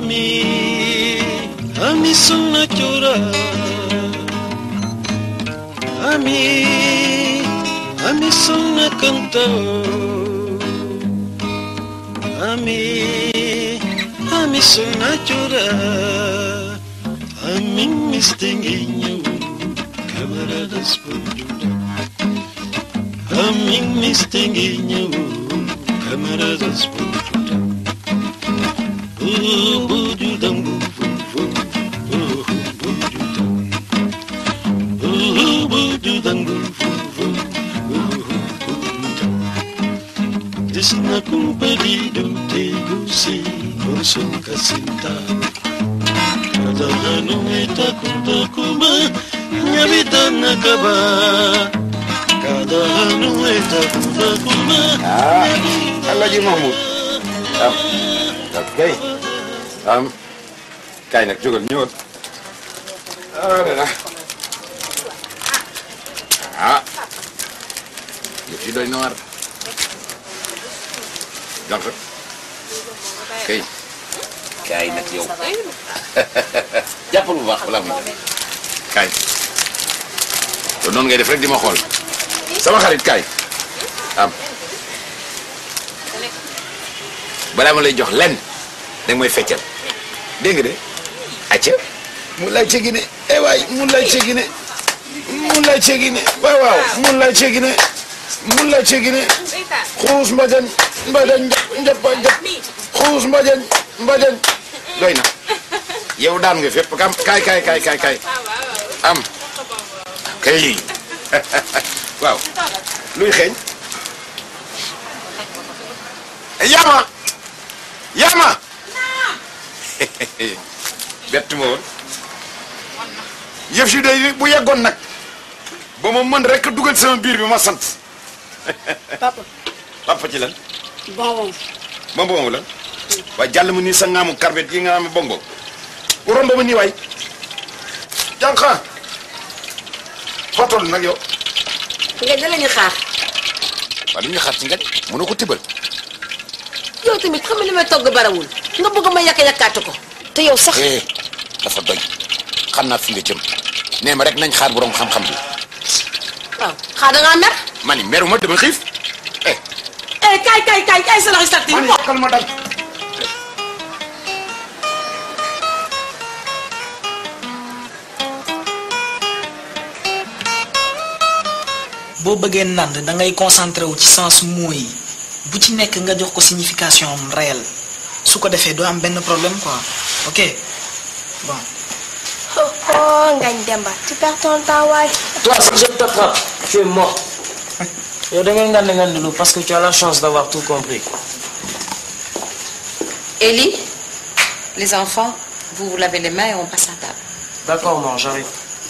Ami sunna chura Ami sunna kanta Ami sunna chura Ami mistinguinho camaradas bandidos Ami mistinguinho camaradas bandidos Bujudam Desna cumpalido tego si Orson casinta Cada ano eta kunta kuma Minha vida nakaba Cada ano eta kunta kuma Alhaji Mahmoud Kay Kay nag jógal ñëwal yëf yi doy na war donc kay kay nag yow jàppal bu baax balaa muy def kay loolu noonu ngay def rek di ma xool sama xarit kay balaa ma lay jox lenn da mooy feccal dégg nga de acca mu lay cegine waay mu lay cegine waaw mu lay cegine xuus mbajan njëpp xuus mbajan doy na yow daan nga fépp kam kay am kay waaw luy xeeñ Yama bett ma woon yëf si day bu yeggoon nag ba ma mën rek dugal sama biir bi ma sant papa ci lan bonbon lan waaye jàll ma nii sa ngaamu karbet yi nga am bonbon bu romb ma nii waay jànqa xotol nag yow nga da lañu xaar waaw lu ñu xaar ci nga mënoo ko tibal yow tamit xam nga li may togg barawul nga bëgg ma yàkkaatu ko te yow sax dafa doy xam naa fi nga jëm nee ma rek nañ xaar borom xam-xam bi waaw xaar da ngaa mer ma ni meruma dama xiif kay sa loxo sarti man yokkal ma dal boo bëggee nand da ngay concentré wu ci sens mots yi bu ci nekk nga jox ko signification réelle su ko defee doo am benn problème quoi ok bon. Oh Ngagne Demba tu perds ton temps waay. Toi si je t'attrape tu es mort. yow da ngay ngandulu parce que tu as la chance d'avoir tout compris. Elie, les enfants, vous vous lavez les mains et on passe à table. D'accord, maman, j'arrive.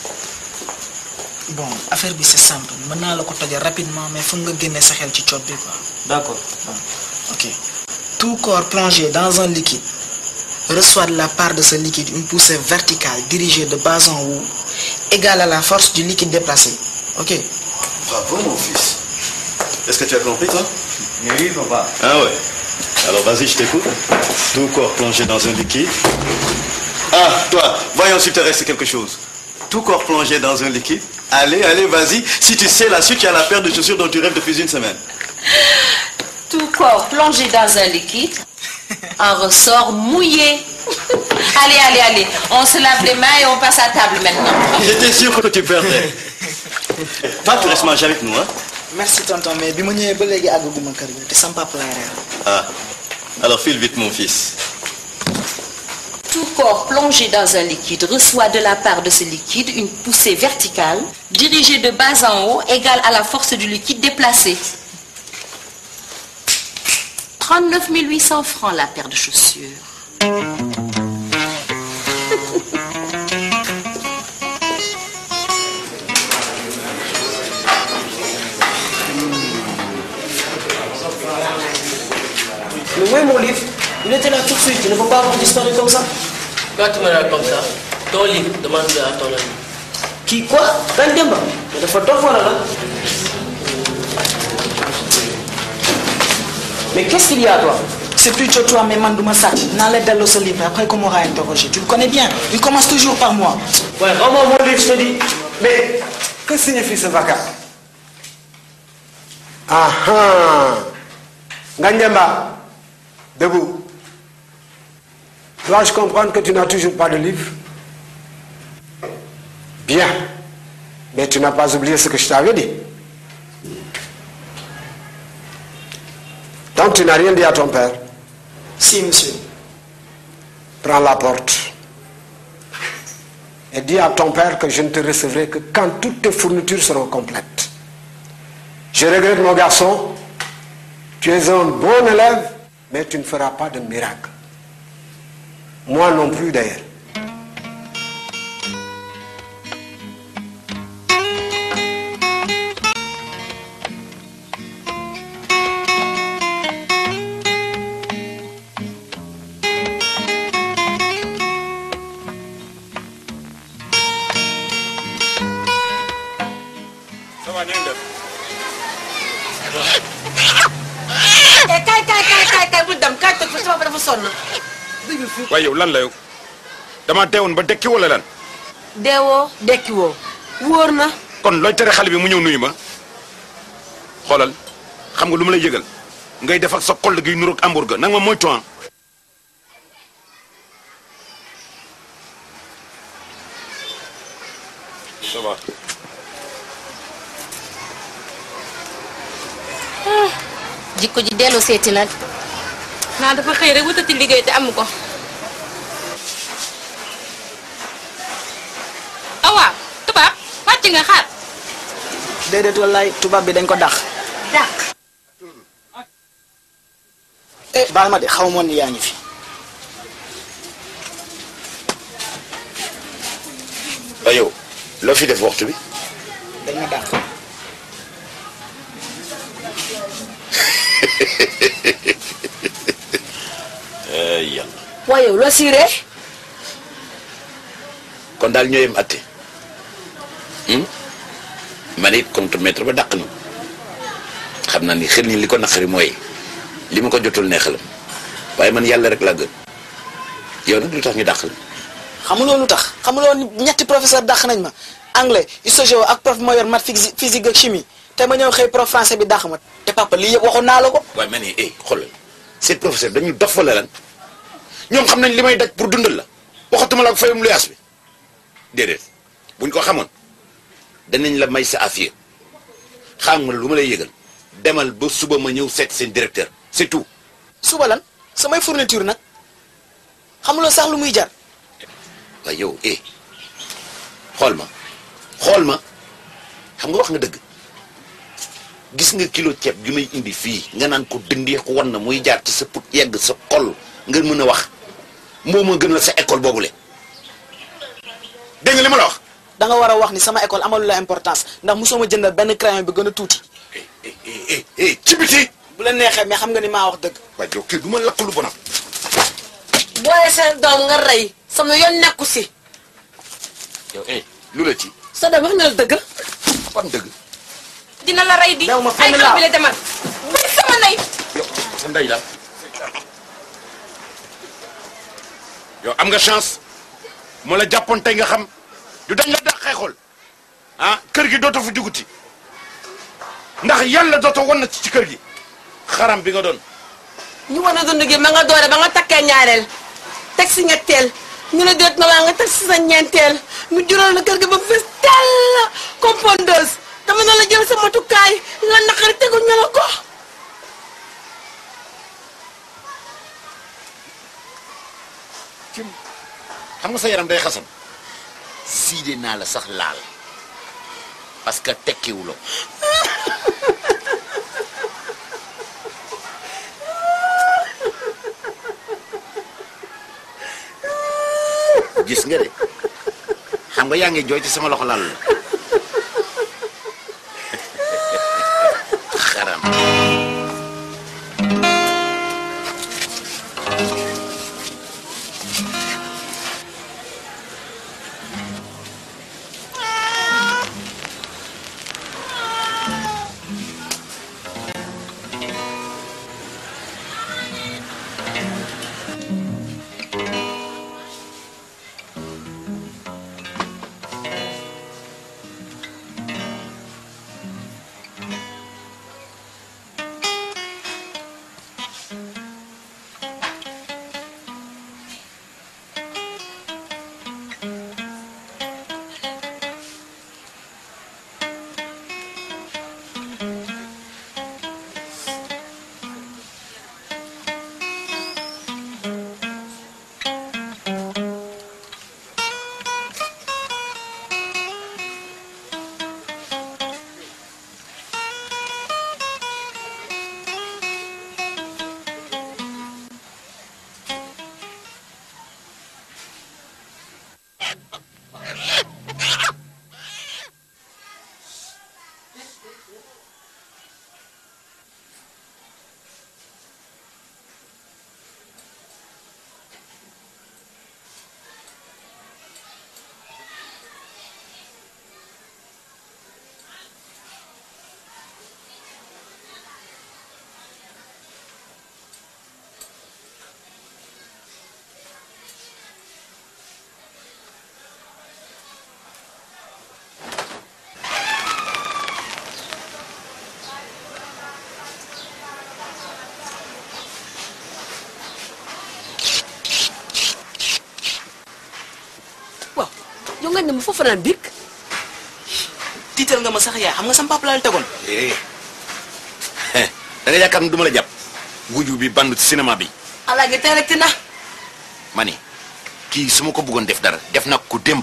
Bon, affaire bi c'est simple. Mën naa la ko tojal rapidement mais faut nga génne sa xel ci coot bi quoi. D'accord. Ok. Tout corps plongé dans un liquide reçoit de la part de ce liquide une poussée verticale dirigée de bas en haut égale à la force du liquide déplacé. Ok. Bravo mon fils. Est-ce que tu as compris toi? Oui, papa. Ah ouais. Alors vas-y, je t'écoute. Tout corps plongé dans un liquide. Ah, toi, voyons s'il te reste quelque chose. Tout corps plongé dans un liquide. Allez, vas-y. Si tu sais la suite, tu as la paire de chaussures dont tu rêves depuis une semaine. Tout corps plongé dans un liquide en ressort mouillé. Allez, on se lave les mains et on passe à table maintenant. J'étais sûr que tu perdrais. Toi, tu restes manger avec nous, hein? Merci tonton, mais bi ma ñëwee ba léegi àggaguma kër ga te sama papa laay reer. Ah, alors file vite mon fils. Tout corps plongé dans un liquide reçoit de la part de ce liquide une poussée verticale dirigée de bas en haut égale à la force du liquide déplacé. 39 800 francs la paire de chaussures. Mais où est mon livre? Il était là tout de suite, il ne faut pas avoir disparu comme ça. Quand tu me regardes comme ça, ton livre, demande-le à ton ami. Qui, quoi? Ngagne Demba? Mais dafa dof wala la? Mais qu'est-ce qu'il y a toi? C'est plutôt toi, mais Mandouma Sach. N'allez pas ce livre, après qu'on m'aura interrogé. Tu le connais bien, il commence toujours par moi. Ouais, rends-moi mon livre, je te dis. Mais, que signifie ce vacarme? Ah ah! Nganyamba, debout. Dois-je comprendre que tu n'as toujours pas de livre? Bien. Mais tu n'as pas oublié ce que je t'avais dit. Donc tu n'as rien dit à ton père? Si, monsieur. Prends la porte. Et dis à ton père que je ne te recevrai que quand toutes tes fournitures seront complètes. Je regrette, mon garçon. Tu es un bon élève, mais tu ne feras pas de miracle. Moi non plus, d'ailleurs. waaye yow lan la yow dama deewoon ba dekki wala lan. deewoo dekki woo wóor na. kon looy tere xale bi mu ñëw nuyu ma xoolal xam nga lu ma lay yëgal ngay def ak sa xol gi nuroog hamburger nag ma mooy toan ça va. jikko ji dellu seeti nag. naa dafa xëy rek wutati liggéey te amu ko. awaa tubaab wàcc nga xaar. déedéet wallaay tubaab bi dañ ko dàq. dàq. baal ma de xaw ma ni yaa ngi fi. waaye yow loo fi def waxtu bi. dañ ma dàq. yàlla. waaye yow loo siiree. kon daal ñoo yem atte man it contre-maître ba dàq na xam naa ni xel ni li ko naqari mooy li ma ko jotul neexalam waaye man yàlla rek laa gën yow nag lu tax ñu dàq la. xamuloo lu tax xamuloo ñetti professeur dàq nañ ma anglais histoire ak prof ma yor math physique ak chimie te ma ñëw xëy prof français bi dàq ma te papa lii yëpp waxoon naa la ko. waaye man xoolal seen professeur dañu dof wala lan ñoom xam nañ li may daj pour dundal la waxatuma la ak fayum luyaas bi déedéet buñ ko xamoon danañ la may sa affaire xam nga lu ma lay yëgal demal ba suba ma ñëw seet seen directeur c'est tout. suba lan samay fourniture nag xamuloo sax lu muy jar. waaye yow xool ma xam nga wax nga dëgg gis nga kilo ceeb gi may indi fii nga naan ko dëndee ko wan na muy jaar ci sa put yegg sa xol nga mën a wax moo ma gën a sa école boobule dégg nga li ma la wax. da nga war a wax ni sama école amalu la importance ndax mosoo ma jëndal benn crayon bi gën a tuuti. ci biti. bu la neexee mais xam nga ni maa wax dëgg. waaye yow kii du ma lakk lu bonam. booyee seen doom nga rey sama yoon nekku si. yow lu la ci. sa doom wax na la dëgg. fan dëgg. dina la rey di. dew ma fenn ay xel bi la demal. bay sama ndey. yow sa ndey la. yow am nga chance moo la jàppoon tey nga xam du dañ la dàqee xool kër gi dootoo fi juguti ndax yàlla dootoo wan na ci kër gi xaram bi nga doon. ñu war a dund gi ma nga doore ba nga takkee ñaareel teg si ñetteel ñu ne déet na waa nga teg si sa ñeenteel mu jural na kër gi ba fees tell compondeuse dama na la jël sa matukaay la naqari tegu ñu la ko. xam nga sa yaram day xasan siide naa la sax laal parce que tekkiwuloo gis nga de xam nga yaa ngi jooy ci sama loxo laal la xaram. yow nga ne ma foofu naan bik tiital nga ma sax yaay xam nga sama papa laa la tegoon. da nga yaakaar ne du ma la jàpp guju bi bandu ci cinéma bi. alaage tey rek na. ma ni kii su ma ko bëggoon def dara def na ko démb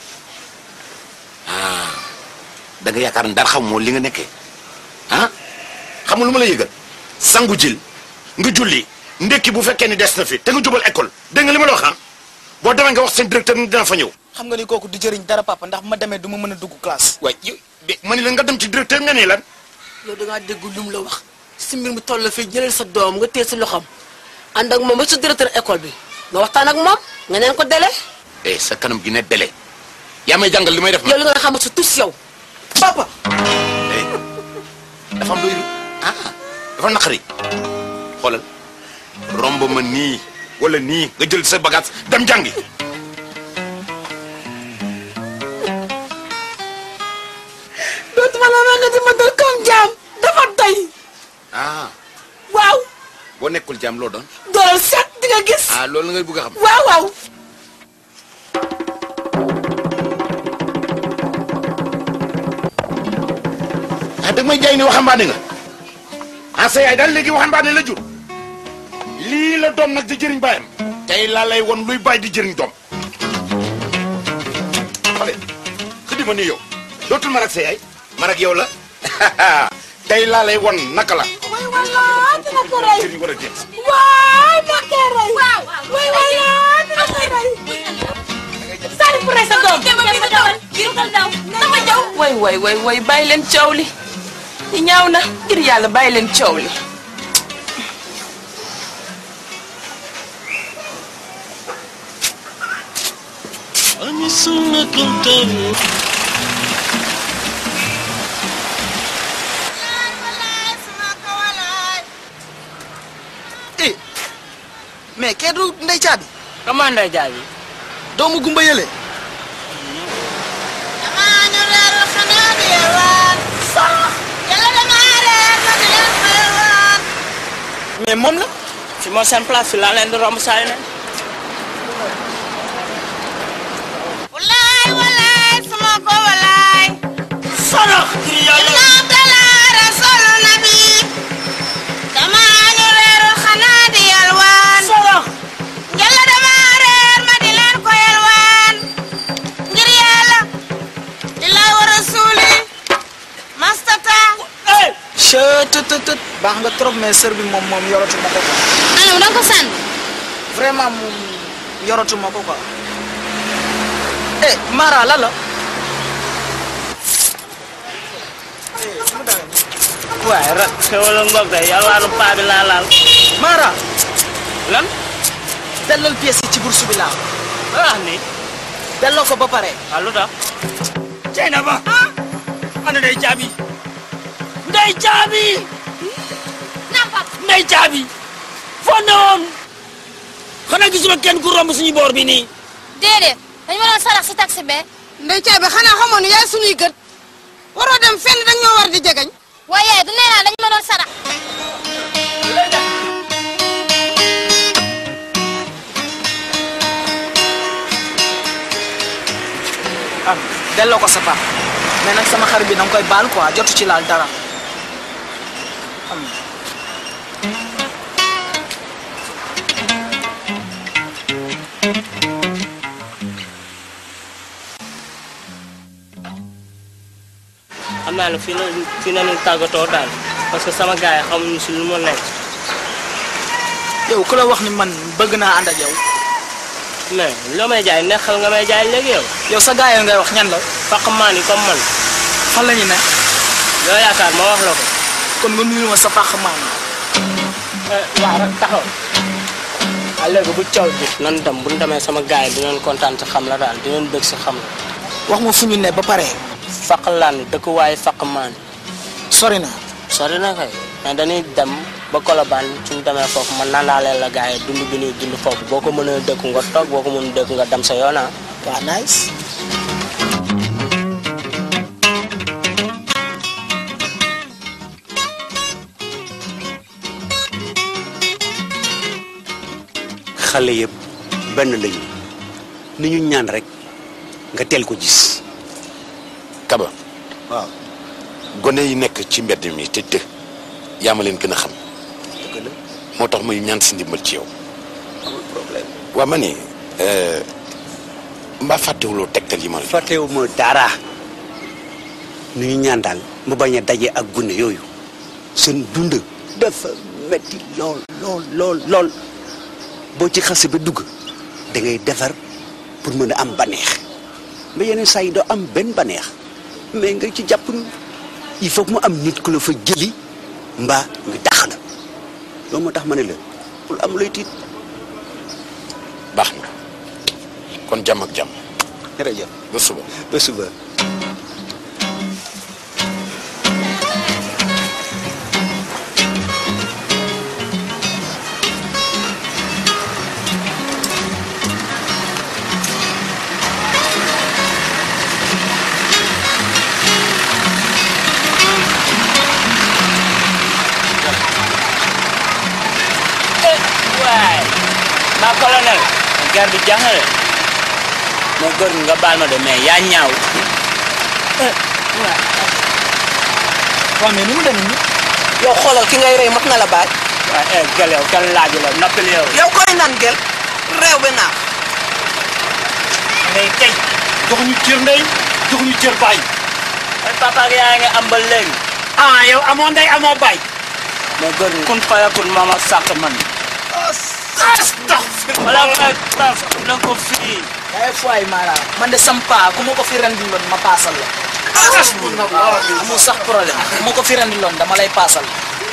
da nga yaakaar ne dara xam moo li nga nekkee xam nga lu ma la yëgal sangu jël nga julli ndekki bu fekkee ni des na fi te nga jubal école dégg nga li ma la wax boo demee nga wax seen directeur ni dina fa ñëw. xam nga ni kooku du jëriñ dara papa ndax bu ma demee du ma mën a dugg classe. waaye yow ma ni la nga dem ci directeur nga ne lan. yow da ngaa dégg lu mu la wax si mbir mi toll fii jëlal sa doom nga téye si loxoom ànd ak moom ba sa directeur école bi nga waxtaan ak moom nga neen ko délai. sa kanam gi ne délai yaa may jàngal li may def. yow li nga xam sa tus yow papa. dafa am doy dafa naqari xoolal romb ma nii wala nii nga jël sa bagage dem jàngi. dootuma la ma nga di ma dal comme jaam dafa tey. waaw. boo nekkul jaam loo doon. doolal set di nga gis. loolu ngay bëgg a xam. waaw waaw. da may jaay ni waxambaane nga sa yaay daal léegi waxambaane la jur lii la doom nag di jëriñ baayam tey laa lay won luy baay di jëriñ doom xale xëddi ma nii yow dootul man ak sa yaay man ak yow la tey laa lay won naka la way wala dina ko rey jëriñ war a jeex waay na ko rey way wala dina ko rey sari pour rey sa doom way bàyyi leen coow li ñaaw na ngir yàlla bàyyi leen coow li Ogni sono contento. mais kee du ndey caabi. comment ndey caabi. doomu gumba yële. mais moom la. fi moo seen place fi laa leen di romb saa yu ne. walaay walaay sama ko walaay. Sarax. yàlla dalaara solo nabi. dama ñu reerul xanaa di yalwaan. Sarax. yàlla dama reer ma di leen ko yalwaan. ngir yàlla. di la war a suuli. mastata. tët baax nga trop mais sër bi moom yoratu ma ko quoi. anam da nga ko sànni. vraiment moom yoratu ma ko quoi. Mara la la. waaye rak xewal a ngoog de yalwaanu paa bi laa laal. Mara. lan. delloo pièce yi ci bourse bi laa. wax ni. delloo ko ba pare. waaw lu tax. Ceyna ba. ana ndey caabi. ndey caabi. ndey caabi. foo ne woon. xanaa gisuma kenn ku romb suñu boor bi nii. déedéet dañu ma doon sarax si taxi be. ndey caabi xanaa xamoon ne yaay suñuy gët. waroo dem fenn dañ ñoo war di jegeñ. waaye du nee naa dañu ma doon sarax. delloo ko sa pap mais nag sama xarit bi danga koy baal quoi jotu ci laal dara. xam naa ne fii na ñu tàggatoo daal parce que sama gars yi xamuñu si lu ma nekk. yow ku la wax ni man bëgg naa ànd ak yow. mais loo may jaay neexal nga may jaay léegi yow. yow sa gars yi ngay wax ñan la. faq maan yi comme man. fan la ñu ne. loo yaakaar ma wax la ko. kon nga nuyu ma sa faq maan. waaw rek taxaw. waaw léegi bu coow bi. nan dem bu ñu demee sama gars yi dinañ kontaan ci xam la daal dinañ bëgg si xam la. wax ma fu ñu ne ba pare. faq laan dëkkuwaayu faq maan. sori na. sori na kay mais dañuy dem ba Colobane suñu demee foofu man nandaaleel la gars yi dund bi ñuy dund foofu boo ko mënee dëkku nga toog boo ko mënee dëkku nga dem sa yoon ah. waaw nice. xale yëpp benn lañu ni ñu ñaan rek nga teel ko gis. Kaba. waaw. gone yi nekk ci mbedd mi te yaa ma leen gën a xam. dëgg la. moo tax muy ñaan si ndimbal ci yow. amul problème. waa ma ni mbaa fàttewuloo tegtal yi ma la. fàttewuma dara. nu ñu ñaan daal mu bañ a daje ak gune yooyu seen dund dafa metti lool lool lool lool boo ci xase ba dugg da ngay defar pour mën a am baneex mais yeneen saa yi doo am benn baneex mais nga ci jàpp il faut que mu am nit ku la fa jëli mbaa ñu dàq la loolu moo tax ma ne la pour am lay tiit. baax na kon jàmm ak jàmm. jërëjëf. ba suba. ba suba. Ba colonel guerre bi jeex na de mais góor nga baal ma de mais yaa ñaaw. waaw mais ni mu demee nii. yow xoolal ki ngay rey mat na la baaj. waaw gel yow kenn laaju la noppali yow. yow koy nan gel réew bi naax. mais tey joxuñu cër ndey joxuñu cër baay. ay papa ak yaa ngi am ba léegi. ah yow amoo ndey amoo baay. mais góor kun faya kun mama sàq man. wala kay taf na ko fii. ay fay mara man de sampa ku ma ko fi rendi loon ma paasal la. amul sax problème ku ma ko fi rendi loon dama lay paasal.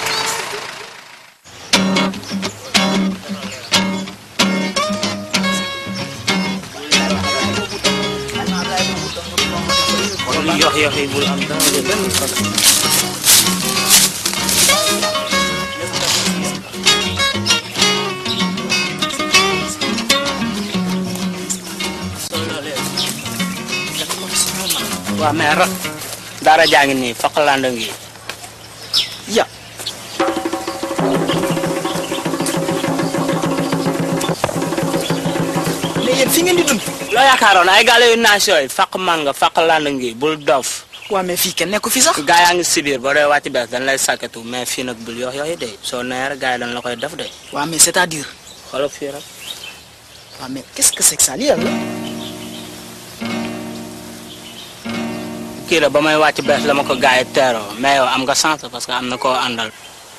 yox yox yi bul am dara de benn problème. waaw mais rak dara jaa ngi nii Fakkalanda ngi ya mais yéen fi ngeen di dund. loo yaakaaroon ay gàlle yu naas yooyu faq manga Fakkalanda ngi bul dof. waaw mais fii kenn nekku fi sax. gaa yaa ngi si biir ba doy wàcc bees dañ lay sàkkatu mais fii nag bul yox yoxi de soo neer gaa yi dañ la koy def de. waaw mais c'est-à-dire. xoolal fii rek. waaw mais qu'est-ce que c'est que ça lii la. kii la ba may wàcc bees la ma ko gaa yi teeroo mais yow am nga chance parce que am na koo àndal.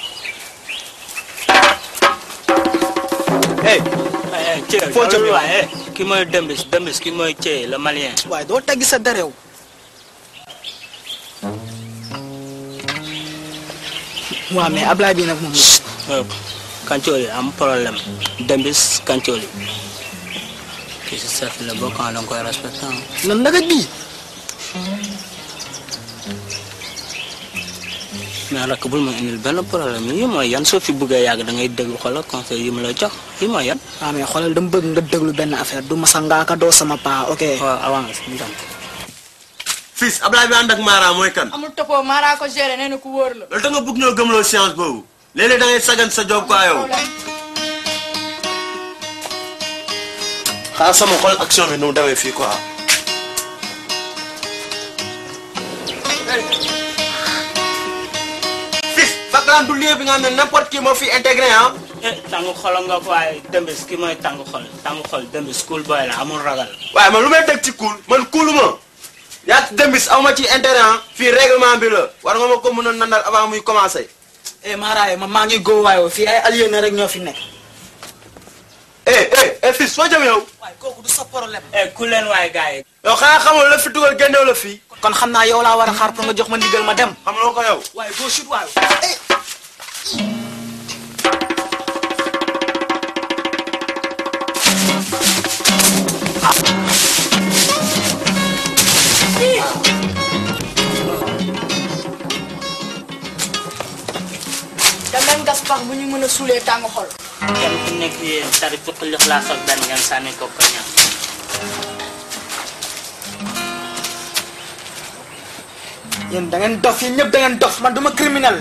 foo jëm waaye ki mooy dembis ki mooy Thié le malien. waaye doo teggi sa derew. waaw mais Ablaye bi nag moom. Kancooli am problème dembis Kancooli kii si chef la bokk da nga koy respecté. lan nagaj bii. mais rakk bul ma indil benn problème yi mooy yan soo fi bëggee yàgg da ngay déglu xoolal conseil yi mu la jox yi mooy yan. waaw mais xoolal dama bëgg nga déglu benn affaire du ma sa ngaaka doo sama paa ok. waaw avance mu dem. fils Ablaye bi ànd ak Mara mooy kan. amul toppoo Mara ko géré nee na ku wóor la. loolu da nga bëgg ñoo gëmloo science boobu léeg-léeg da ngay sagan sa job quoi yow. xaaral sama xol action bi nu mu demee fii quoi. fils Fakkalanda du lieu bi nga xam ne n'importe qui moo fi intégré ah. tàngu xol nga ko waaye dembis ki mooy tàngu xol dembis school boy la amul ragal. waaye man lu may teg ci cool man cooluma yaa dembis aw ma ci intérêt ah fii règlement bi la war nga ma ko mën a nandal avant muy commencé. Mara ma maa ngi góo waayoo fii ay alliés na rek ñoo fi nekk. fils soo jëm yow. waaye kooku du sa problème. ku leen waaye gars yi. yow xanaa xamoo la fi dugal génneew la fii. kon xam naa yow laa war a xaar pour nga jox ma ndigal ma dem. xamuloo ko yow. waaye boo chute waayo. danañ gas pax bu ñu mën a suulee tàng xol. kenn ku nekk yéen tari fukki lixlaas ak benn ngeen sànni ko ko ñaan. yéen da ngeen dof yéen ñëpp da ngeen dof man duma criminel.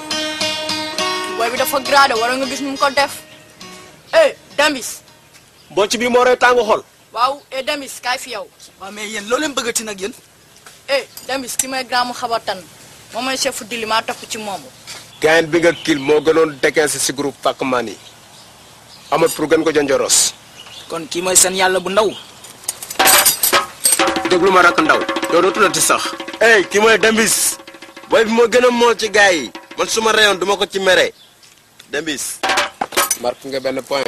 booy bi dafa gradé wala nga gis ñu ko def. dembis bocc bi moo rey tàngu xol. waaw Demis kaay fi yow. waaw mais yéen loo leen bëggati nag yéen. Demis ki may grand mu xabatan moom mooy chef dili maa topp ci moom. gain bi nga kil moo gënoon déquince si groupe Pacman yi amul pour gën ko jonjoros. kon kii mooy seen yàlla bu ndaw. déglu ma rakk ndaw yow doo tuddati sax. ki mooy Demis booy bi moo gën a moo ci gars yi man su ma reyoon duma ko ci mere Demis. marque nga benn point.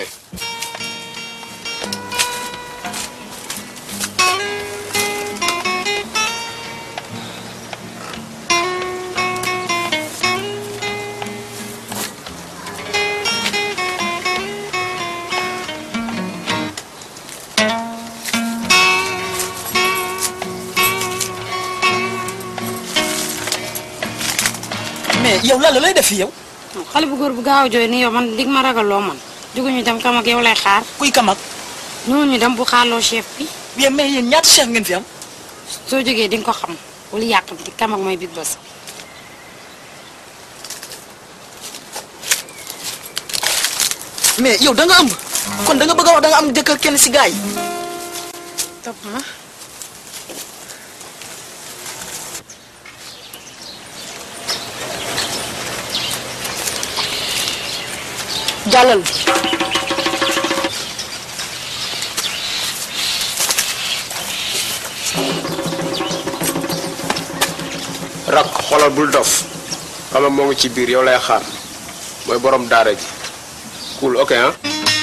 mais yow la lay def fi yow. xale bu góor bu gaaw jooy ni yow man dig ma ragaloo man. juguñu dem kam ak yow lay xaar. kuy kam ak. ñooñu dem bu xaarloo chef bi. bien mais yéen ñaata chef ngeen fi am. soo jógee di nga ko xam wala yàq bi kam ak mooy big boss. mais yow da nga ëmb. kon da nga bëgg a wax da nga am jëkkër kenn si gars yi. topp ma. jàllal. rak xoolal bul dof xam moo ngi ci biir yow lay xaar mooy borom daara ji cool ok ah.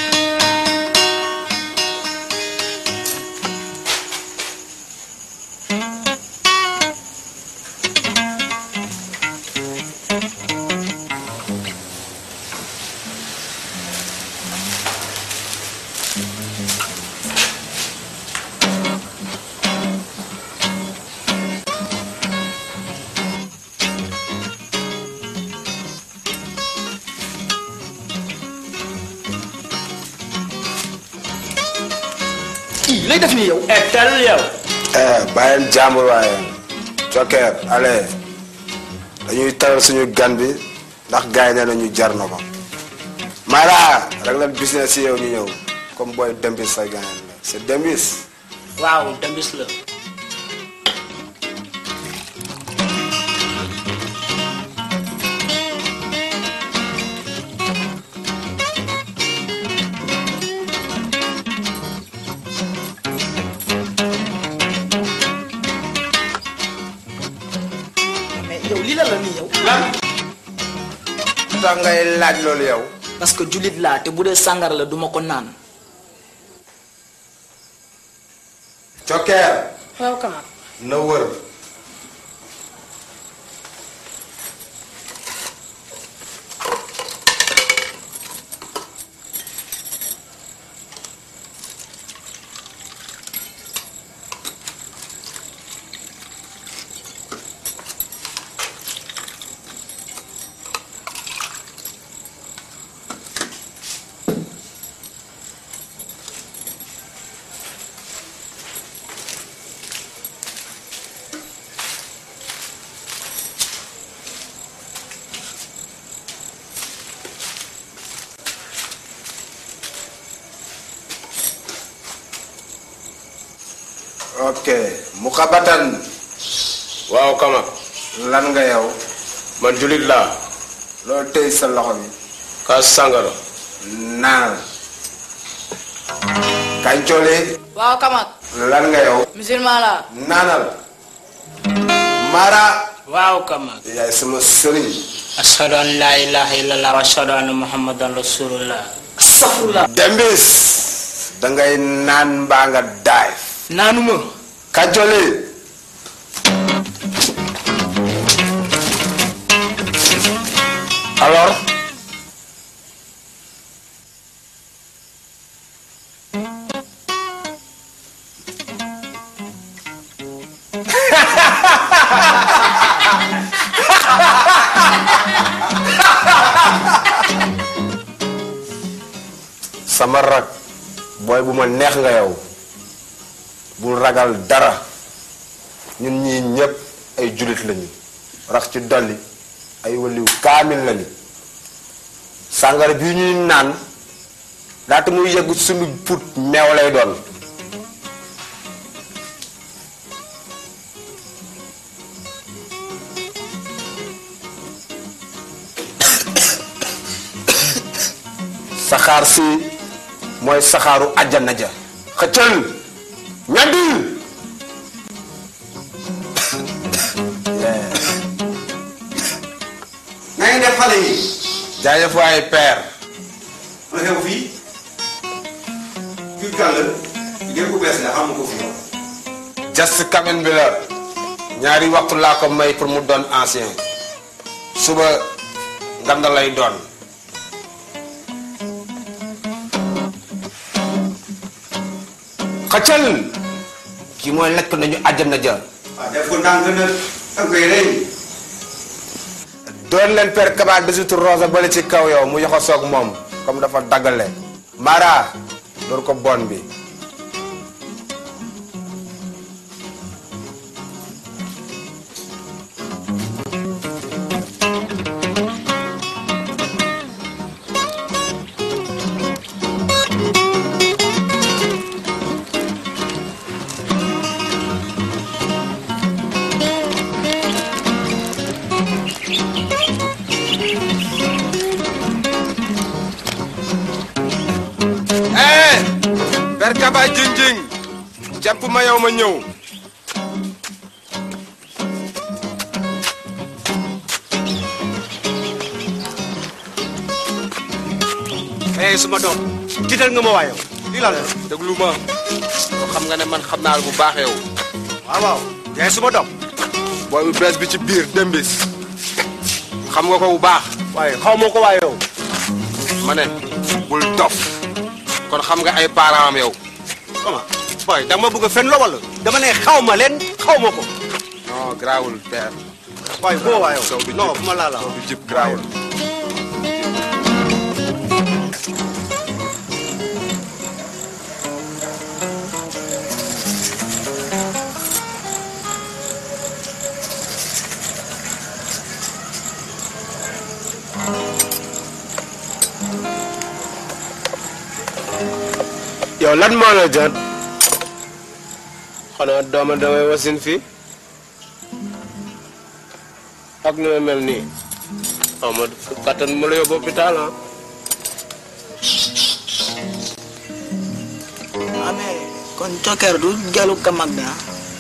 lay def ni yow. tel yow. bàyyeen jàmbur waaye Joker allez dañuy taral suñu gan bi ndax gars yi nee nañu jar na ko. Mara rek la business si yow ñu ñëw comme booy Dembis sa gan la c'est Dembis. waaw Dembis la. yow lii la nii yow. lan. tax ngay laaj loolu yow. parce que jullit laa te bu dee sàngara la duma ko naan. Joker. waaw kama. na wër. ok mukabatan. waaw kama. lan nga yow. man julit laa. loolu tey sa loxo bi. kaas sàngara. naan. kancole. waaw kamak. lan nga yow. musulman la. naanal. mara. waaw kamak. yaay sama sëriñ. ashhadu an la ilaha illallah wa ashhadu anna muhammadan rasulullah. astaghfirullah. Dembis. dangay naan mbaa nga daay. naanuma. kancole. alors. sama rak booy bu ma neex nga yow bul ragal dara ñun ñii ñépp ay julit lañu rax ci dolli ay waliw kaamil lañu sàngara bi ñuy naan laata muy yegg sunu put meew lay doon. saxaar si mooy saxaaru àjjana ja xëccal ñandil na ngeen def xale yi. jaajëf waay père. ma xew fii. kii kan la. ngeen ko bees la xamu ko fi yow. just kamen bi la ñaari waxtu laa ko may pour mu doon ancien suba nganda lay doon. xëccal kii mooy lekk nañu àjjana ja. waaw def ko ndànk na da koy rey. doon leen per kabaat bisitu rosa bale ci kaw yow mu yoxo soog moom comme dafa daggale. Mara door ko bon bi. Kaba jinjing jàpp ma yow ma ñëw. suma doom tiital nga ma waaye lii la déglu ma. xam nga ne man xam naa bu baax yow. waaw suma doom. booy bu bees bi ci biir Dembis xam nga ko bu baax. waaye xaw ma ko waaye yow. ma ne bul dof kon xam nga ay parents am yow. comment boy da nga ma bëgg a fen la wala dama ne xaw ma leen xaw ma ko. non grawul père. waaye boo waaye non bu ma laala sow du jib grawul. yow lan moo la jot xanaa dooma damay wasin fii ak nu ma mel nii xaw ma kattan mu la yóbbu hôpital ah. amee kon Coker du gelu kamag bi ah.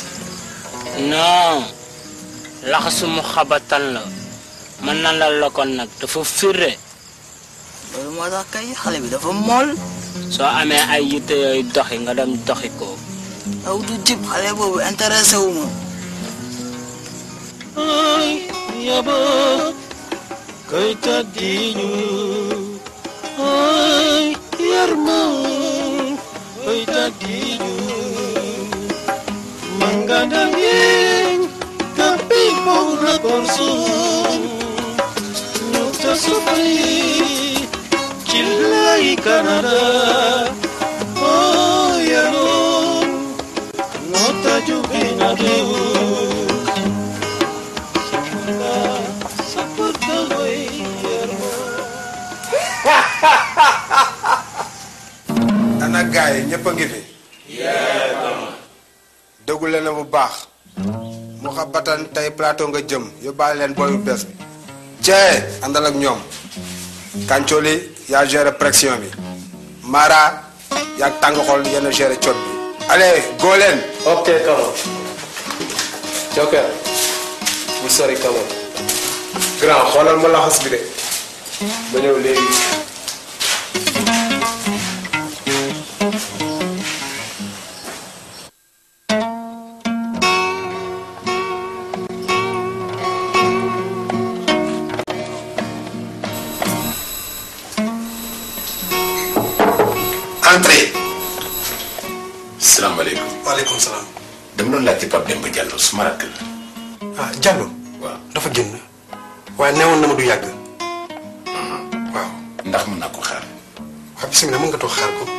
non laxasuma xabatan la man nan la kon nag dafa firre. loolu moo tax kay xale bi dafa mool. soo amee ay yitte yooyu doxi nga dem doxi ko. aw du jib xale boobu intéressé wu ma. ay yaba kay taddiñu ay yarma kay taddiñu mangandangin kapi paula korsun nukta sufri Chilai Canada, oh yaron, nota jubina deu, saputa way ana gaay yi ñëpp a ngi fi. déggu leen na bu baax. mu xa batan tey plateau nga jëm yóbbaale leen booy bu bees bi. cee àndal ak ñoom. Kancoli yaa géré pression bi. Mara yaa tàng xol yenn géré cot bi. allez go leen. ok Kama. Joker. bu sori Kama. grand xoolal ma laxas bi de. ba ñëw léegi. Entrez. Salaamaaleykum. waaleykum salaam. dama doon laajte Pape Demba Diallo suma rakk la. ah Diallo. waaw dafa génn. waaye newoon na ma du yàgg. waaw. ndax mën naa ko xaar. waaw bisimilah mën nga toog xaar ko.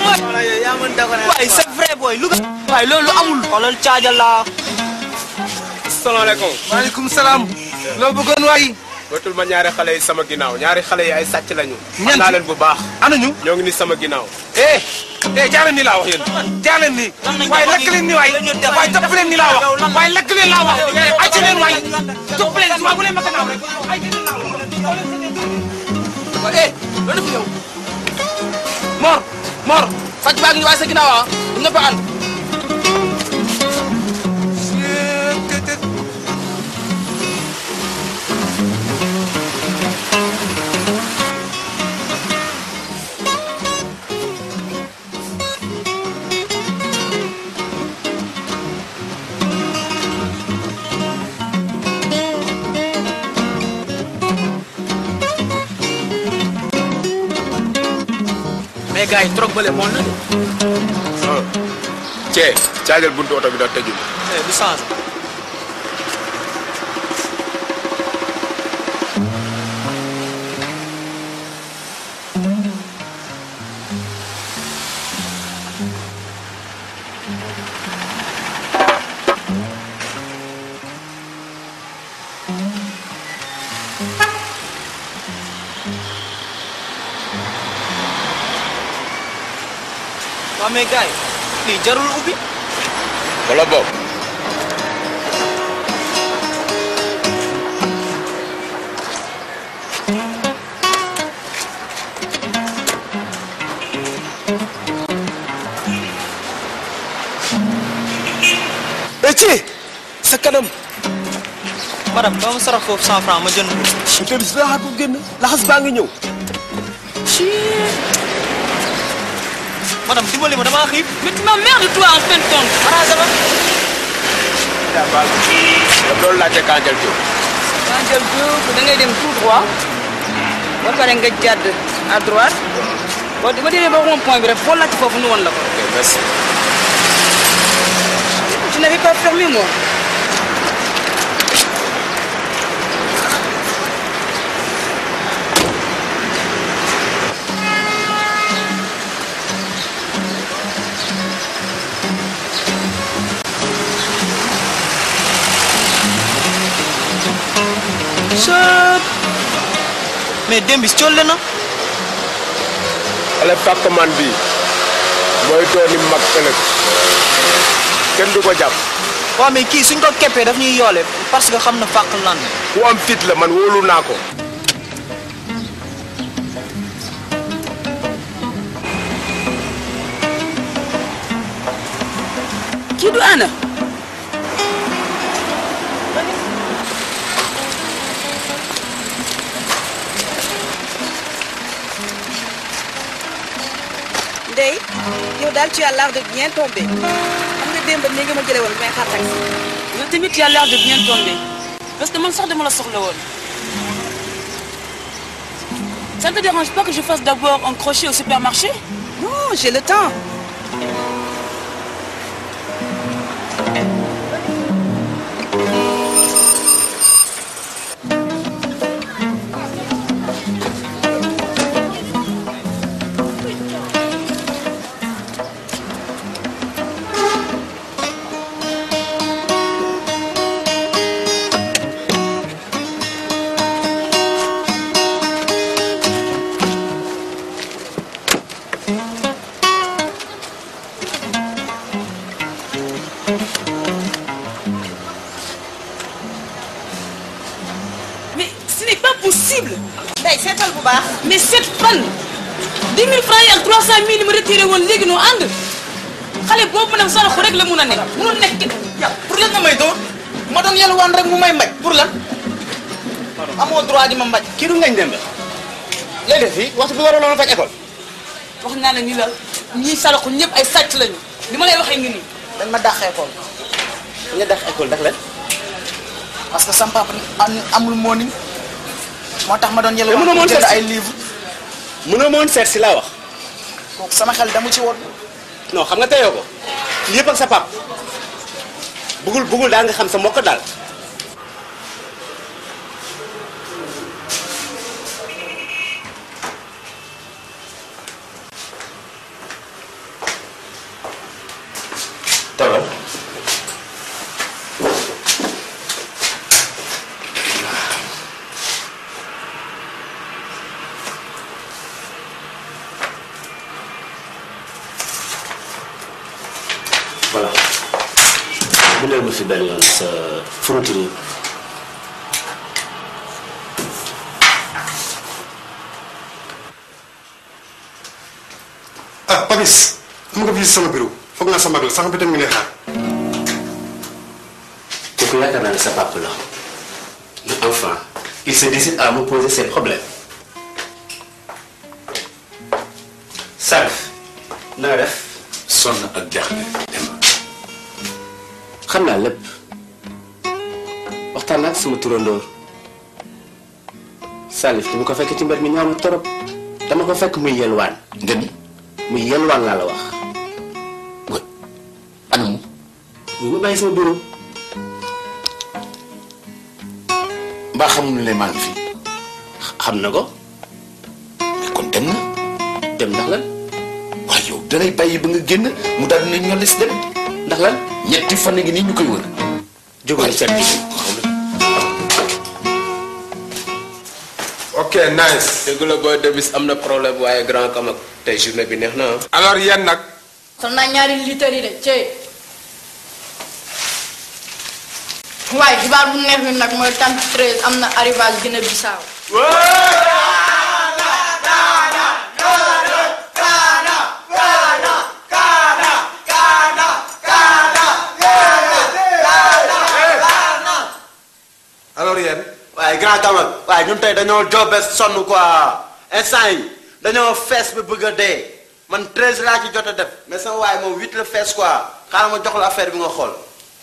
waaye c'est vrai boy lu waaye loolu amul xoolal caajal la asalaamaaleykum. waaleykum salaam. loo bëggoon waay. dootul ma ñaari xale yi sama ginnaaw ñaari xale yi ay sàcc lañu. ñeent xam naa leen bu baax. anañu. ñoo ngi ni sama ginnaaw. jaaleen nii laa wax yéen. jaaleen nii. waaye lakk leen nii waay. waaye topp leen nii laa wax. waaye lakk leen laa wax. ay ci leen waay. topp leen si waay bu leen ma gannaaw rek. ay ci leen laa wax. loolu def yow. Mor sàcc baa ngi ñu waaye sa ginnaaw ah du ñëpp a ànd. mais gars yi trop bële moom la de. caajal buntu oto bi da tëju. du changé. waaw mais gars yi lii jarul ubbi. wala boog. ci sa kanam. madame doo ma sarax foofu 100 francs ma jënd ko. te bis la ko génn laxas baa ngi ñëw. madame dimbali ma damaa xiif. Mais tu m'emmerdes toi en fin de compte. arrangé ma. daa baal ma loolu laajte Kandial Diop. Kandial Diop da ngay dem tout droit ba pare nga jàdd à droite boo demee ba rond point bi rek boo laajte foofu nu woon la ko. ok merci. Tu n'avais pas fermé moi. mais démb bi colle na. xale fàkkaman bi mooy dooni mag ëllëg kenn du ko jàpp. waaw mais kii suñ ko keppee daf ñuy yoole parce que xam na fàq lan. ku am fit la man wóolu naa ko. Kii du Anna. Ndeye yow daal tu as l'air de bien tomber xam nga démb ni nga ma jëlee woon may xaar taxi. Yow tamit tu as l'air de bien tomber parce que man sax dama la soxla woon. Ça ne te dérange pas que je fasse d'abord un crochet au supermarché? Non, j'ai le temps. Mais cette fan 10 000 francs yi ak 300 000 ma retiré woon léegi noo ànd xale boobu ma dem saraxu rek la mun a nekk munul nekk. pour lan nga may doon ma doon yalwaan rek mu may mbaj pour lan amoo droit di ma mbaj. kii du ngañ dem ba léegi fii waxtu bi waroon na faj école. wax naa la ni la ñii saraxu ñëpp ay sàcc lañu li ma lay waxee ngi nii. dañ ma dàq école. nga dàq école ndax lan. parce que sama papa amul morning moo tax ma doon yalwaan mënoo moon jënd ay livre mënoo moon seet si laa wax. kooku sama xel damu ci woon. non xam nga teyoo ko yëpp ak sa pap bugul daal nga xam sa mbokk daal. voilà bindal ma fi benn yoon sa fourniture. ah Papis am nga visite sama bureau foog naa sa mag la sax bi tam ngi lay xaar. kooku yaakaar naa ne sa papa la mais enfin il se décide à me poser ses problèmes. Salif na nga def. sonn ak jaaxle Demba. xam naa lépp waxtaan ak sama turandoor Salif dama ko fekk ci mbir mi ñaaw na torop dama ko fekk muy yelwaan. nga ni muy yelwaan laa la wax. oui anamu. ñu ma bàyyi sama bureau. mbaa xamul ne maa ngi fi. xam na ko. mais kon dem na. dem ndax lan. waaye yow danay bàyyi ba nga génn mu daal dina ñollis dem. ndax lan. ñetti fan ngi nii ñu koy wër. jógal seet bi. ok nice. dégg la booy Debis am na problème waaye grand kamak tey journée bi neex na alors yéen nag. sol naa ñaari litre yi de cey. waaye xibaar bu neex mi nag mooy tante 13 am na arrivage Guinée Bissau. alors yéen. waaye grand kamal waaye ñun tey dañoo joobee sonn quoi instant yi dañoo fees ba bëgg a dee man 13 laa ci jot a def mais sama waaye moom 8 la fees quoi xaaral ma jox la affaire bi nga xool.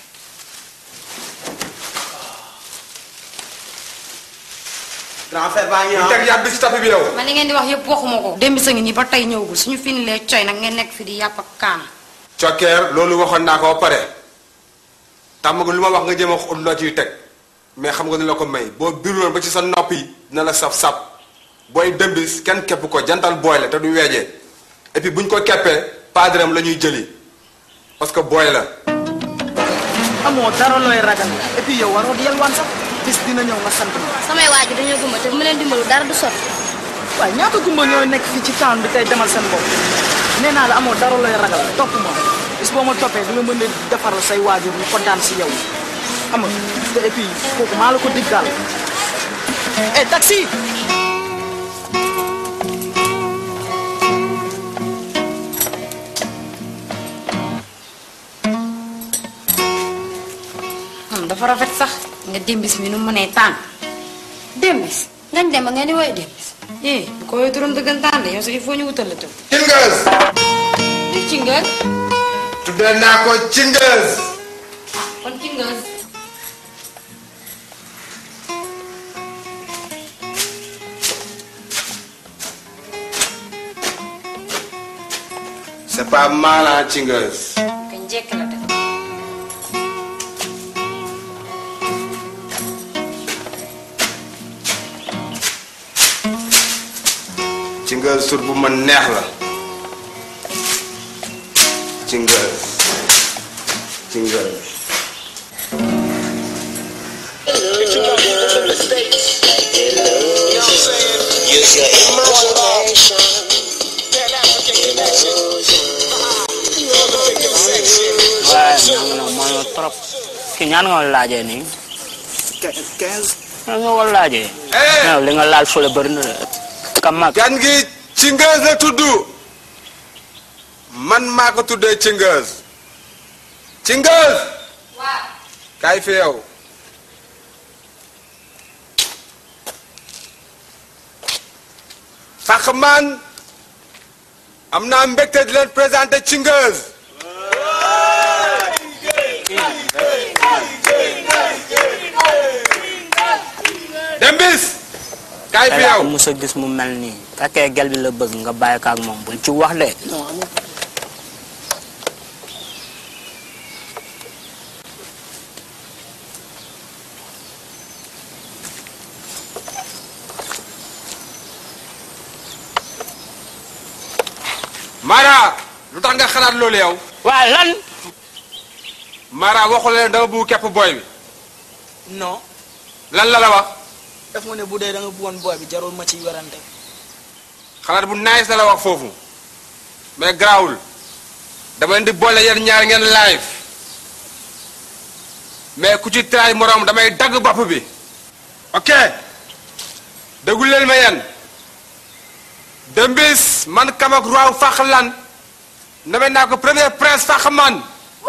grand affaire baa ngi ah. teg yàgg si tapis bi yow. man li ngeen di wax yëpp waxuma ko. démb sa ngi nii ba tey ñëwagul suñu finilee coy nag ngeen nekk fi di yàpp ak kaana. Cokkeer loolu waxoon naa ko ba pare tàmm nga lu ma wax nga jéem a ut loo ciy teg mais xam nga ni la ko may boo biroon ba ci sa nopp yi dina la saf-sap booy Dembis kenn kepp ko jantal booy la te du weejee et puis bu ñu ko keppee padrem la ñuy jëli parce que booy la. amoo dara looy ragal et puis yow waroo di yalwaan sax bis dina ñëw nga sant ma. samay waaju dañoo gumba te bu ma leen dimbalu dara du sotti. waaye ñaata gumba ñooy nekk fii ci town bi tey demal seen bopp nee naa la amoo dara looy ragal topp ma bis boo ma toppee di nga mën a defaral say waajur ñu kontaan si yow xam nga te et puis kooku maa la ko dig daal. eh taxi. dafa rafet sax nga Dembis mi nu mu mënee tànn. Dembis ngañ dem ba ngeen di woowee Dembis. bu ko woowee turam dëggantaan de yow sax il faut ñu wutal la tur. Cingeus. di Cingeus. tuddee naa ko Cingeus. kon Cingeus. c'est pas mal ah Cingeus. kañ njëkk la def. Cingeus tur bu ma neex la. Cingeus. Cingeus. Use your imagination. That African connection. waaye non mooy trop ki ñaan nga laajee nii. 15. nga ko laajee. li nga laal fële bëri na de. Kamak. gan gi Cingeus la tudd. man maa ko tuddee Cingeus. Cingeus. waaw. kaay fi yow. Faxman am naa mbégte di leen présenter Cingeus. Dembis. kaay fi yow. musa gis mu mel nii. fekkee gel bi la bëgg nga bàyyi ko ak moom bul ci wax de. Mara lu tax nga xalaat loolu yow. waa lan. Mara waxu leen dama bëgg képp booy bi. non. lan la la wax. daf ma ne bu dee da nga bëggoon booy bi jarul ma ciy werante. xalaat bu nice la la wax foofu mais garaawul dama leen di boole yéen ñaar ngeen live mais ku ci traay morom damay dagg bopp bi ok déglu leen ma yéen Dembis man Kamak Roi Fakhalan nommé naa ko premier prince Fakhaman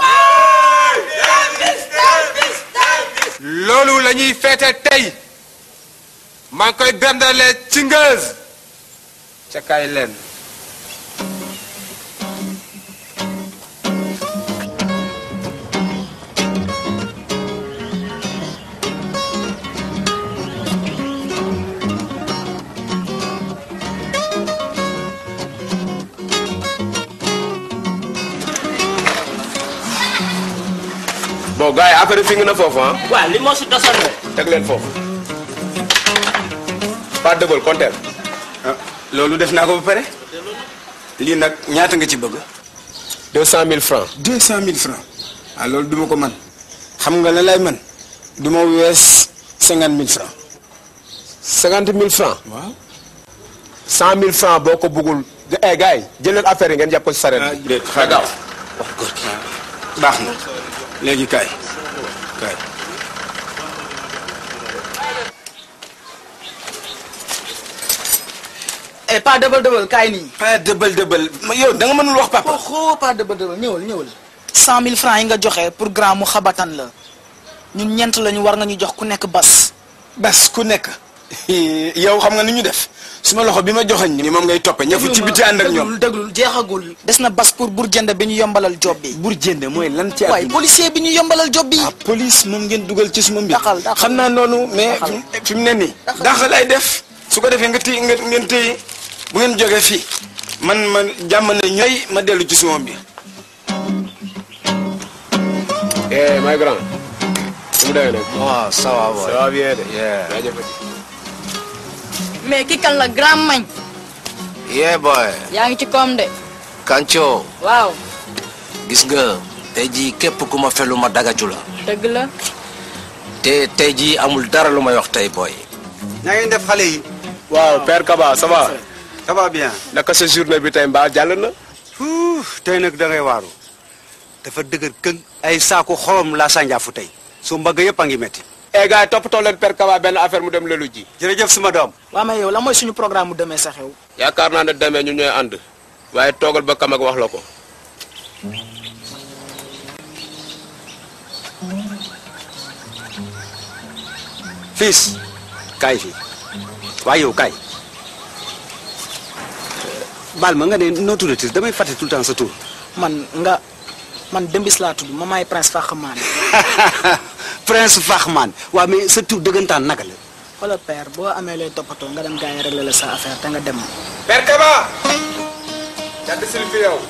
loolu la ñuy feete tey maa ngi koy berndeele ci ngëz ca kaay leen bon gars yi affaire fi nga na foofu ah. waaw li moo si dosoon rek. teg leen foofu. pas dëbal compter. loolu def naa ko ba pare. lii nag ñaata nga ci bëgg. 200 000 francs. 200 000 francs. ah loolu duma ko man xam nga la lay man du ma wees 50 000 francs. 50 000 francs. waaw. 100 000 francs boo ko bëggul. eh gars yi jëlal affaire yi ngeen jàpp ko si sareet. gaaw baax na léegi kaay. eh pas dëbal kaay nii. pas dëbal yow da nga mënul wax papa. xoo pas dëbal ñëwal. 100 000 francs yi nga joxe pour grand mu xabatan la ñun ñent lañu war nga ñu jox ku nekk bas. bas ku nekk. yow xam nga ni ñu def suma loxo bi ma joxañ ni moom ngay toppe ñëfu ci biti ànd ak ñoom. déglul jeexagul. des na bas pour Bourdiende bi ñu yombalal job bi. Bourdiende mooy lan ci waaye policier bi ñu yombalal job bi. ah police moom ngeen dugal ci suma mbir. daxal xam naa noonu mais fi mu ne nii. daxal ay def su ko defee nga téye ngeen téye bu ngeen jógee fii man jàmm na ñooy ma dellu ci suma mbir. eh my grand. mu demee nag. waaw ça va boy. ça va bien de. jaajëfati. mais ki kan la grand mañ. yeah boy. yaa ngi ci koom de. Kancho. waaw. gis nga tey jii képp ku ma felu ma dagaju la. dëgg la. te tey jii amul dara lu may wax tey boy. na ngeen def xale yi. waaw père Kaba ça va. ça va bien. naka sa journée bi tey mbaa jàll na. tey nag da ngay waaru. dafa dëgër këng. ay saako xorom laa sànjaafu tey. su mbagg yëpp a ngi metti. eh gars yi toppatoo leen père Kaba benn affaire mu dem lelu ji. jërëjëf suma doom. waaw mais yow la mooy suñu programme mu demee sa xew. yaakaar naa ne demee ñu ñooy ànd. waaye toogal ba kam ak wax la ko. fils kaay fii waaye yow kaay baal ma nga ne noo tuddati damay fàtte tout le temps sa tur. man Dembis laa tudd ma maay prince Fakhaman. prince Fakhaman waaw mais sa tur dëggantaan naka la. wala père boo amee lay toppatoo nga dem gars yi réglé la sa affaire te nga dem. père Kaba. jàdd sil fi yow.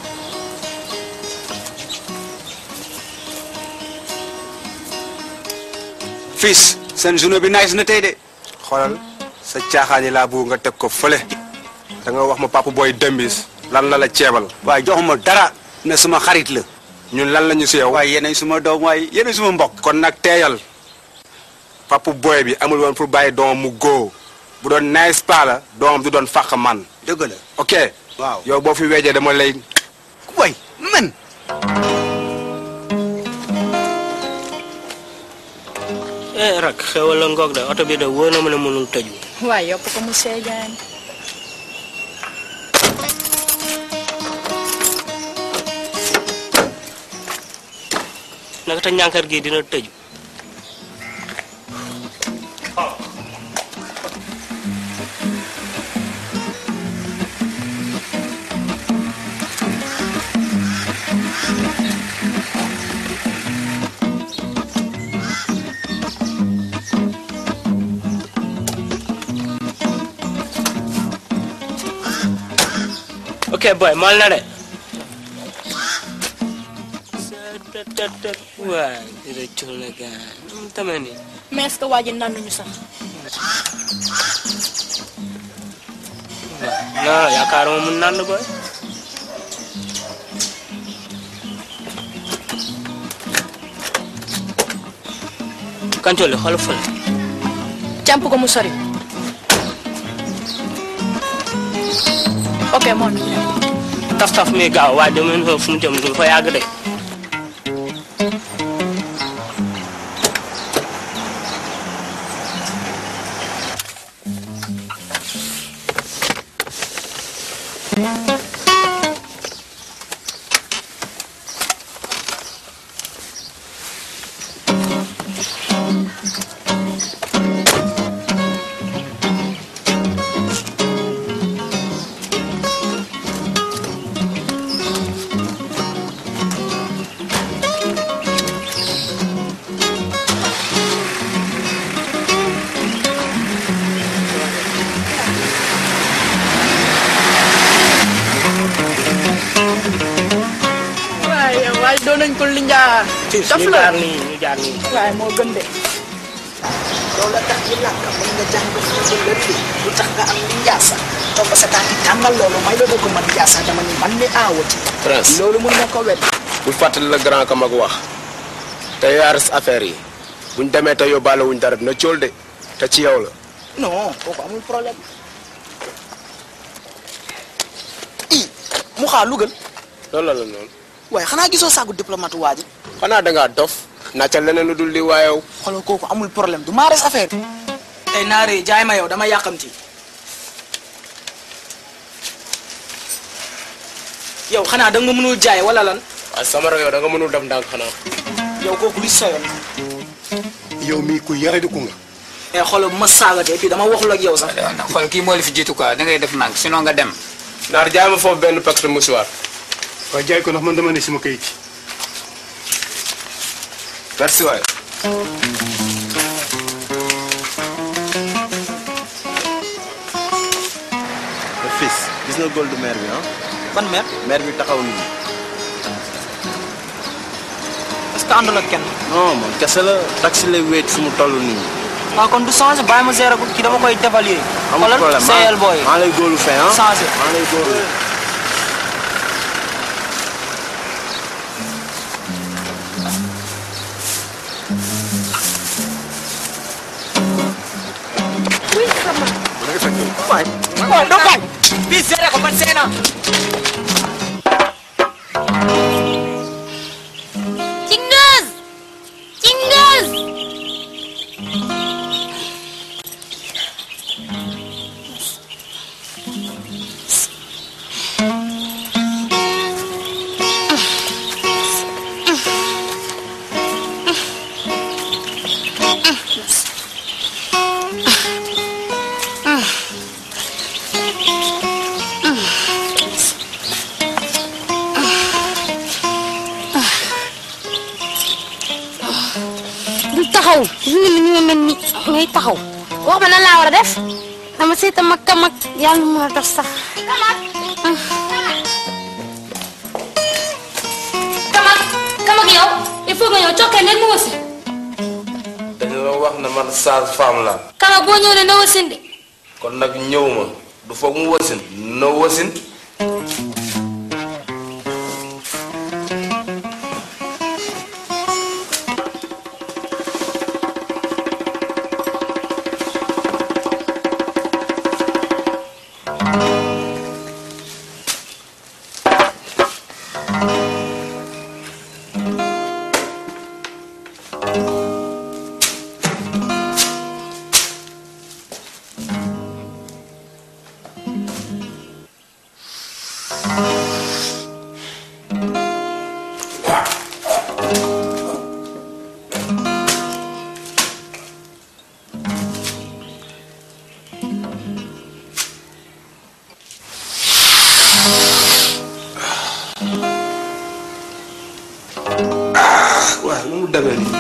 fils seen journée bi nice na tey de. xoolal sa caaxaan yi laa bëgg nga teg ko fële. da nga wax ma papa booy Dembis lan la la ceebal. waaye joxuma dara ne suma xarit la. ñun lan la ñu si yow. waaye yéenay suma doom waaye yéenay suma mbokk. kon nag teeyal papa booy bi amul woon pour bàyyi doomam mu góo bu doon nice pa la doomam du doon Fakhaman. dëgg la. ok. waaw yow boo fi weejee dama lay. way man. rak xewal la ngoog de oto bi de wóor na ma ne mënul tëju. waaye yopp ko mu seegaan. naka te ñànkar gi dina tëju. ok boy mal na de. waay dina coono la gars yi tamit nii. mais est-ce que waa ji nanuñu sax. non yaakaaruma mu naan boy. Kancolle xool fële. jàmp ko mu sori. ok moom. taf mi gaaw waaye dama leen fu mu jëm du fa yàgg de. ñu jaar nii. waaye moo gën de. loolu la tax ñu làkk mën nga jàng fii ba lépp lu tax nga am li njaasa. toog sa tànk tàngal loolu may la ko mën njaasa dama ni man ni aawati. Prince loolu mën na ko wedd. bul fàttali la grand ka mag wax te yaares affaire yi buñ demee te yóbbaale wuñ dara dina cool de te ci yow la. non kooku amul problème. mu xaa lugal. loolu la noonu. waaye xanaa gisoo saagu diplomate waa ji. xanaa dangaa dof nacca leneen lu dul di waayow. xoolal kooku amul problème du maares affaire bi. tey naare jaay ma yow dama yàqamti. yow xanaa da nga mënul jaay wala lan. waaye sama yow da nga mënul def ndànk xanaa. yow kooku li soyoon. yow mii ku yare di ku nga. xoolal bu ma saagatee puis dama waxul ak yow sax. xool kii moo la fi jiitu quoi da ngay def ndànk sinon nga dem. naar jaay ma foofu benn paquet mouchoir. waaye jaay ko ndax man dama ne sama kayit. merci waay. fils gis nga gold mère bi ah. ban mère. mère bi taxaw nii. est-ce que àndul ak kenn. non man kese la taxi lay wéet fu mu toll nii. waaw kon du changé bàyyi ma gérer ko kii dama koy dévaluer. amul problème xoolal booy. maa lay góolu fay ah. changé maa lay góolu. waaw doo bañ. bii gérer ko man seena. Cingaz! Cingaz! taxaw ni ñu mel ni ngay taxaw wax ma nan laa war a def dama seeta mag kamak yàlla mu war a def sax kamak yow il faut nga ñëw cokkee nekk mu wasi dañu la wax ne man sage-femme la kamak boo ñëw ne na wasin de kon nag ñëw ma du foog mu wasin na wasin waaw lu mu demee nii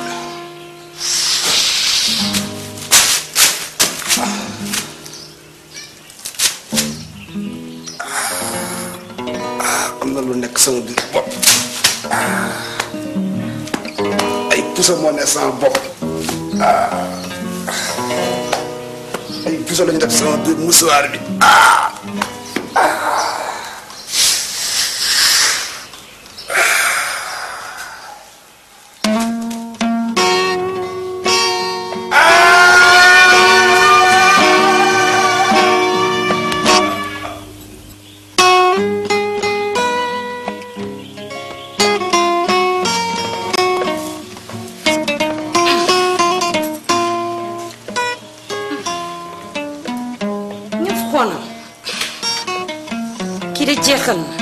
am na lu nekk sama biir bopp ay puso moo ne sama bopp ay puso lañu def sama biir musuwaar bi jeexal na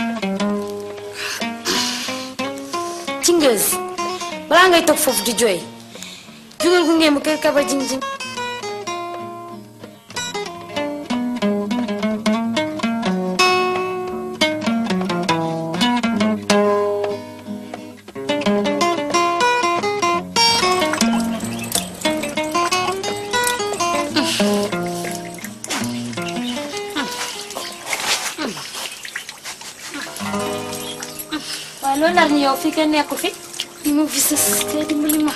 ci ngës balaa ngay toog foofu di jooy jugal gu ngeen ma kër Kaba Jing Jing. waaye loolu daal ni yow fii kenn nekku fi ni mu fi sës kay dimbali ma.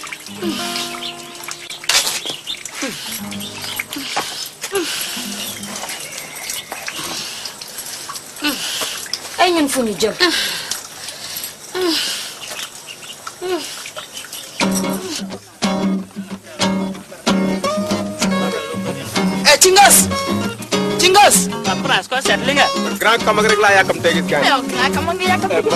ay ñun fu ñu jëm. Cingas Cingas. Prince ko seet li nga. Grand Kamag rek laa yàkkam tey gis gars yi. yow Grand Kamag nga yàkkam tey.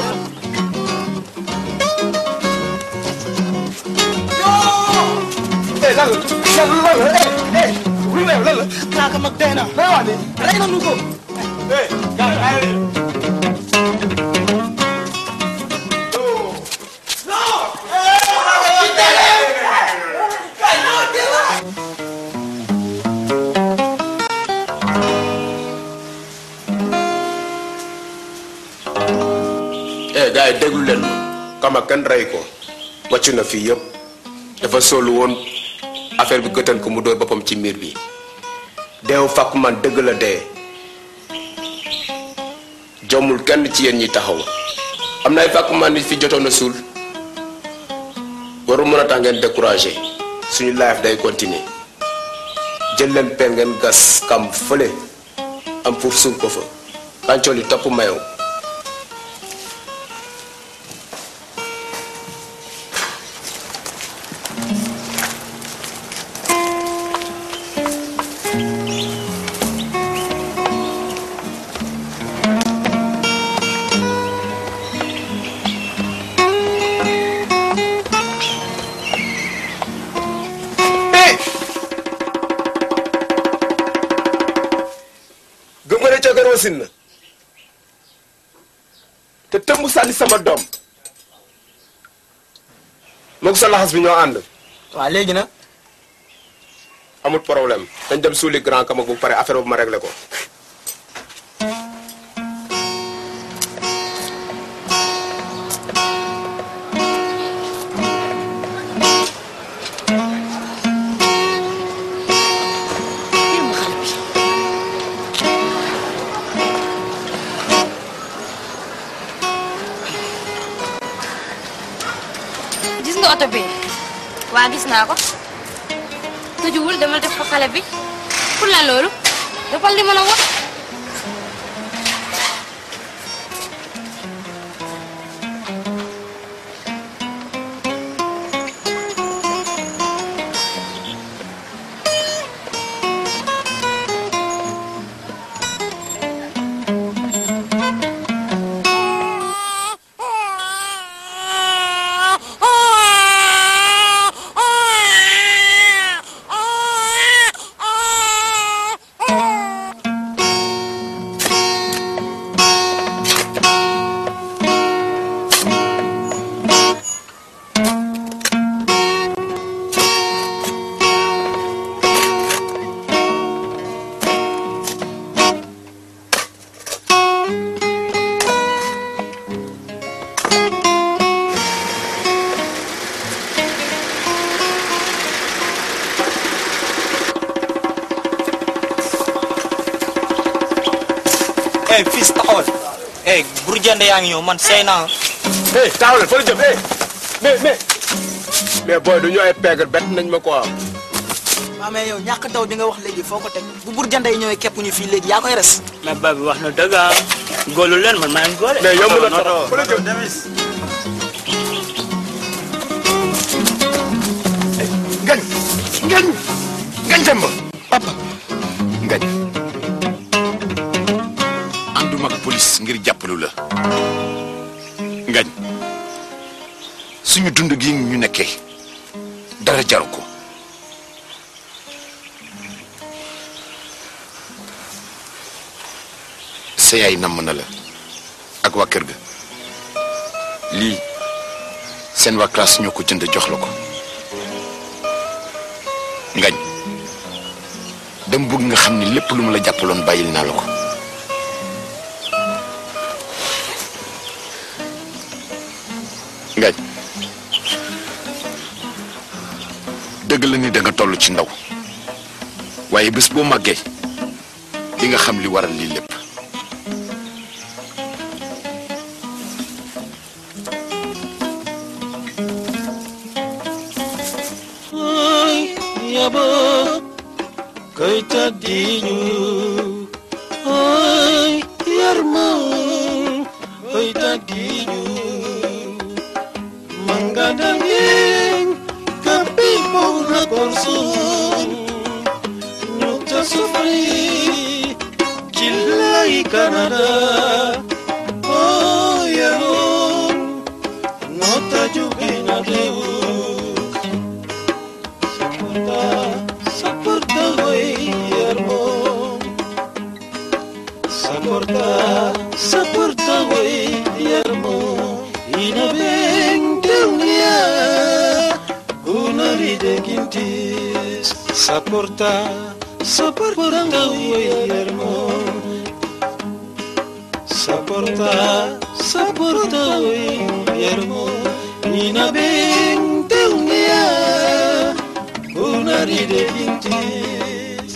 lan la wuy ma yow lan la. Grand Kamag dee na. lay wax ni. rey na nu ko. gars yi gars yi déglu leen ma Kamag kenn rey ko wàccu na fii yëpp dafa solu woon affaire bi gëtan ko mu dóor boppam ci miir bi deewu fàkku man dëgg la dee jommul kenn ci yéen ñi taxaw am na ay fàkku man nit fi jotoon a suul waru mën a tax ngeen découragé suñu life day continuer jël leen pen ngeen gas kam fële am pour suul ko fa kàncool yi topp mayow wasin na te tëmb sànni sama doom moog sa laxas bi ñoo ànd. waaw léegi nag. amul problème dañ dem suuli Grand Kamag bu pare affaire bu ma réglé ko. oto bi waa gis naa ko tëjuwul demal def ko xale bi pour la loolu defal li ma la wax fils taxawal bur jënd yaa ngi ñëw man sey naa taxawal fa la jëm mais booy du ñu ay pègre bett nañ ma quoi. waaw mais yow ñàkk daw bi nga wax léegi foo ko teg bu bur jënd yi ñëwee képp ñu fii léegi yaa koy res. mais ba bi wax na dëgg ah góolu leen man maa ngi góole. mais yomb na trop fa la jëm demis. ngañ dem ba papa ngañ ànduma ak police ngir jàppalu la ngañ suñu dund gi ñu nekkee dara jaru ko sa yaay namm na la ak waa kër ga lii seen waa classe ñoo ko jënd jox la ko ngañ dem bëgg nga xam ni lépp lu ma la jàppaloon bàyyil naa la ko ngañ dëgg la ni da nga toll ci ndaw waaye bés boo màggee di nga xam li waral lii lépp yabo kay tadiñu ay yarma kay tadiñu mangadangin kapi pona korson nyukta sufri kilai Canada oh yaron nota jugina deu Saporta way yarmo ina bengteunia una ride gintis saporta way yarmo saporta way yarmo ina bengteunia una ride gintis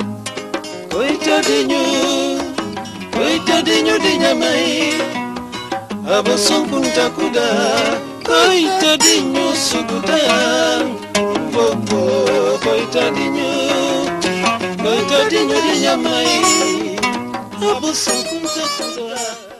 Coitadinho de nyamai Abasong punta kuda Coitadinho sugudan Bobo Coitadinho de nyamai Abasong punta kuda